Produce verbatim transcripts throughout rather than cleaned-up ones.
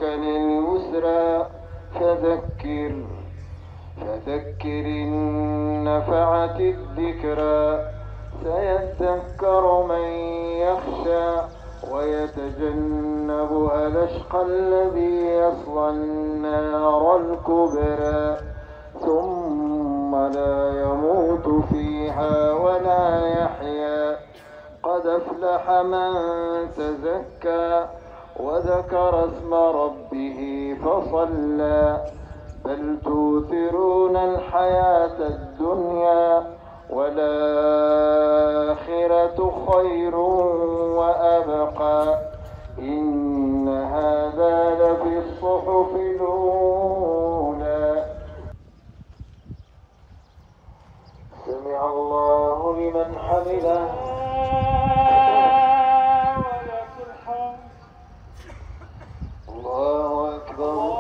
سنيسرك لليسرى فذكر فذكر إن نفعت الذكرى سيذكر من يخشى ويتجنبها الأشقى الذي يصلى النار الكبرى ثم لا يموت فيها ولا يحيا قد أفلح من تزكى وذكر اسم ربه فصلى بل توثرون الحياة الدنيا والآخرة خير وأبقى إن هذا لفي الصحف الأولى. سمع الله لمن حمده. الله أكبر.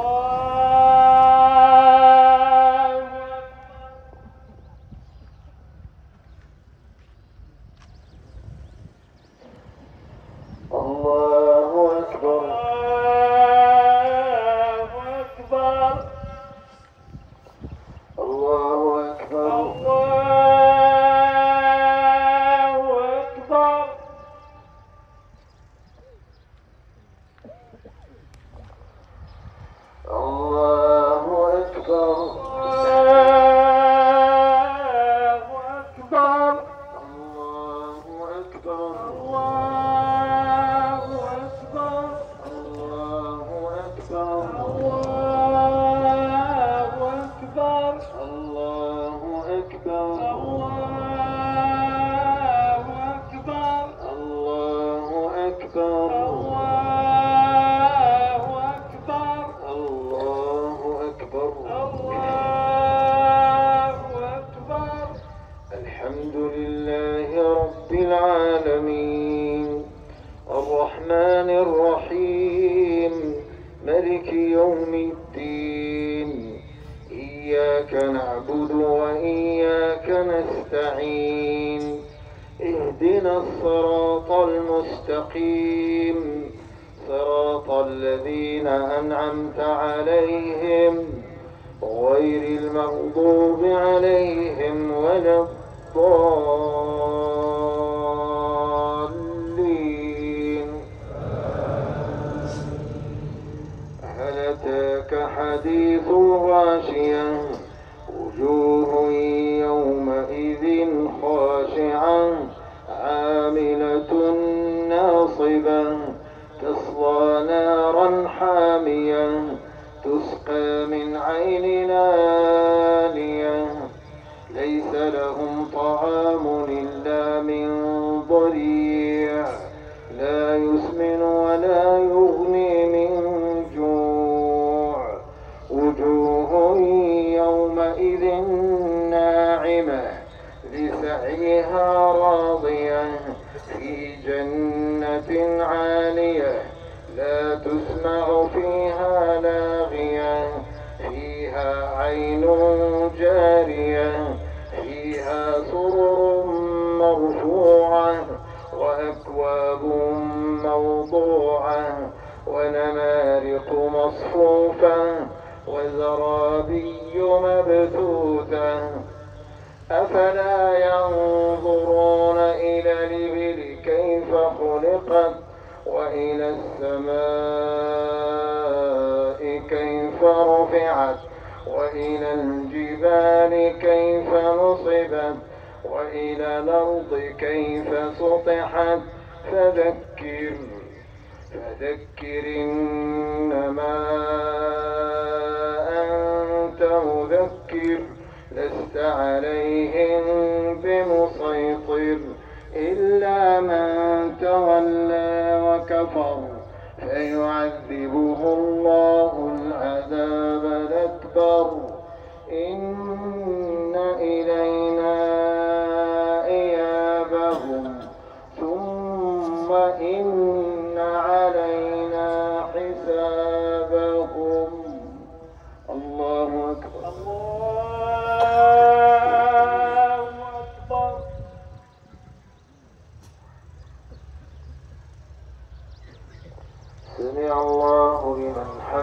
سمع الله لمن حمده.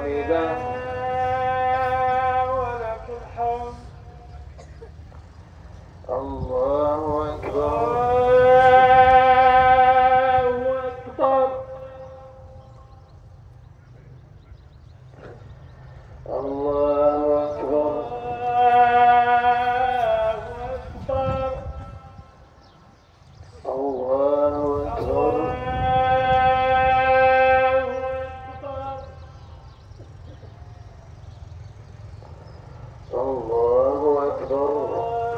الله أكبر. الله أكبر. الله أكبر. الله أكبر. الله أكبر.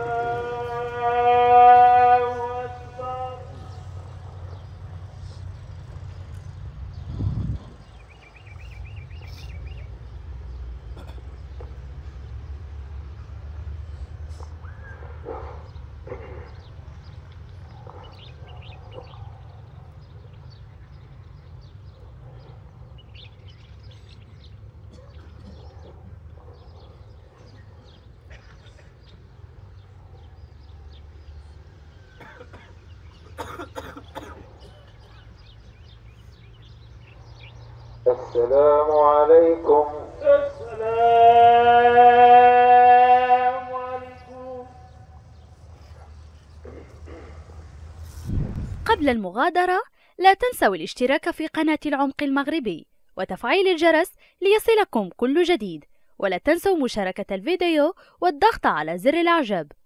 السلام عليكم. السلام عليكم. قبل المغادرة لا تنسوا الاشتراك في قناة العمق المغربي وتفعيل الجرس ليصلكم كل جديد، ولا تنسوا مشاركة الفيديو والضغط على زر الإعجاب.